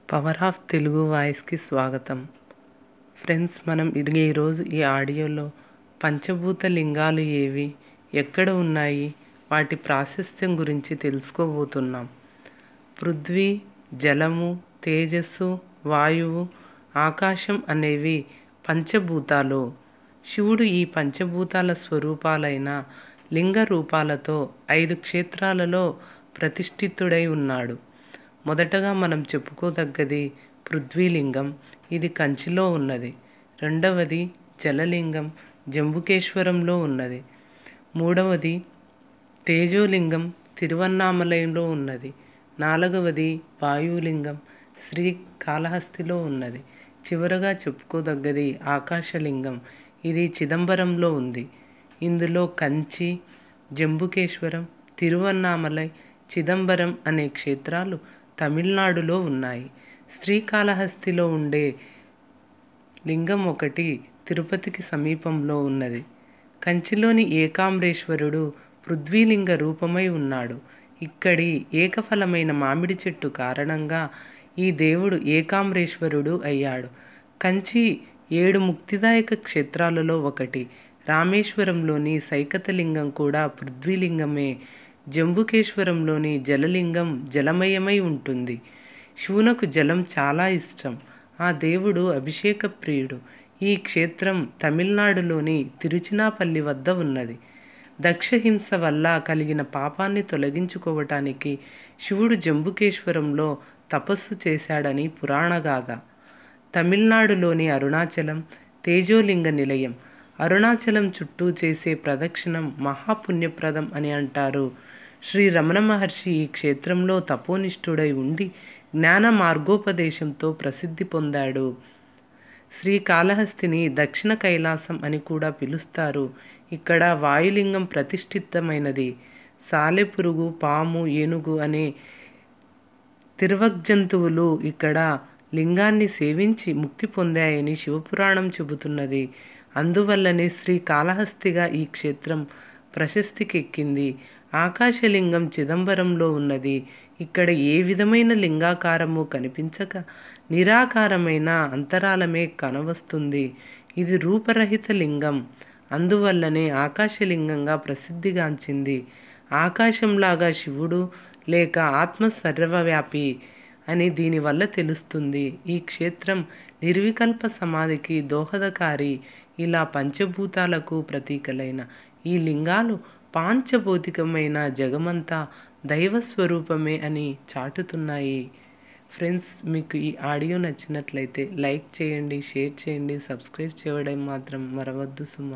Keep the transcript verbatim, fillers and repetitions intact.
Power of Telugu వాయిస్కి స్వాగతం. Friends, మనం ఇది ఈరోజు ఈ ఆడియోలో పంచభూత లింగాలు ఏవి, ఎక్కడ ఉన్నాయి, వాటి ప్రాశస్త్యం గురించి తెలుసుకోబోతున్నాం. పృథ్వీ, జలము, తేజస్సు, వాయువు, ఆకాశం అనేవి పంచభూతాలు. శివుడు ఈ పంచభూతాల స్వరూపాలైన లింగ రూపాలతో ఐదు క్షేత్రాలలో ప్రతిష్ఠితుడై ఉన్నాడు. మొదటగా మనం చెప్పుకోదగ్గది పృథ్వీలింగం. ఇది కంచిలో ఉన్నది. రెండవది జలలింగం, జంబుకేశ్వరంలో ఉన్నది. మూడవది తేజోలింగం, తిరువన్నామలైలో ఉన్నది. నాలుగవది వాయులింగం, శ్రీకాళహస్తిలో ఉన్నది. చివరగా చెప్పుకోదగ్గది ఆకాశలింగం. ఇది చిదంబరంలో ఉంది. ఇందులో కంచి, జంబుకేశ్వరం, తిరువన్నామలై, చిదంబరం అనే క్షేత్రాలు తమిళనాడులో ఉన్నాయి. శ్రీకాళహస్తిలో ఉండే లింగం ఒకటి తిరుపతికి సమీపంలో ఉన్నది. కంచిలోని ఏకాంబరేశ్వరుడు పృథ్వీలింగ రూపమై ఉన్నాడు. ఇక్కడి ఏకఫలమైన మామిడి చెట్టు కారణంగా ఈ దేవుడు ఏకాంబరేశ్వరుడు అయ్యాడు. కంచి ఏడు ముక్తిదాయక క్షేత్రాలలో ఒకటి. రామేశ్వరంలోని సైకతలింగం కూడా పృథ్వీలింగమే. జంబుకేశ్వరంలోని జలలింగం జలమయమై ఉంటుంది. శివునకు జలం చాలా ఇష్టం. ఆ దేవుడు అభిషేక ప్రియుడు. ఈ క్షేత్రం తమిళనాడులోని తిరుచినాపల్లి వద్ద ఉన్నది. దక్షహింస వల్ల కలిగిన పాపాన్ని తొలగించుకోవటానికి శివుడు జంబుకేశ్వరంలో తపస్సు చేశాడని పురాణగాథ. తమిళనాడులోని అరుణాచలం తేజోలింగ నిలయం. అరుణాచలం చుట్టూ చేసే ప్రదక్షిణం మహాపుణ్యప్రదం అని అంటారు. శ్రీ రమణ మహర్షి ఈ క్షేత్రంలో తపోనిష్ఠుడై ఉండి జ్ఞాన మార్గోపదేశంతో ప్రసిద్ధి పొందాడు. శ్రీకాళహస్తిని దక్షిణ కైలాసం అని కూడా పిలుస్తారు. ఇక్కడ వాయులింగం ప్రతిష్ఠితమైనది. సాలెపురుగు, పాము, ఏనుగు అనే తిర్వగ్జంతువులు ఇక్కడ లింగాన్ని సేవించి ముక్తి పొందాయని శివపురాణం చెబుతున్నది. అందువల్లనే శ్రీకాళహస్తిగా ఈ క్షేత్రం ప్రశస్తికెక్కింది. ఆకాశలింగం చిదంబరంలో ఉన్నది. ఇక్కడ ఏ విధమైన లింగాకారము కనిపించక నిరాకారమైన అంతరాలమే కనవస్తుంది. ఇది రూపరహిత లింగం. అందువల్లనే ఆకాశలింగంగా ప్రసిద్ధిగాంచింది. ఆకాశంలాగా శివుడు లేక ఆత్మ సర్వవ్యాపి అని దీనివల్ల తెలుస్తుంది. ఈ క్షేత్రం నిర్వికల్ప సమాధికి దోహదకారి. ఇలా పంచభూతాలకు ప్రతీకలైన ఈ లింగాలు పాంచభౌతికమైన జగమంతా దైవస్వరూపమే అని చాటుతున్నాయి. ఫ్రెండ్స్, మీకు ఈ ఆడియో నచ్చినట్లయితే లైక్ చేయండి, షేర్ చేయండి, సబ్స్క్రైబ్ చేయడం మాత్రం మరవద్దు సుమా.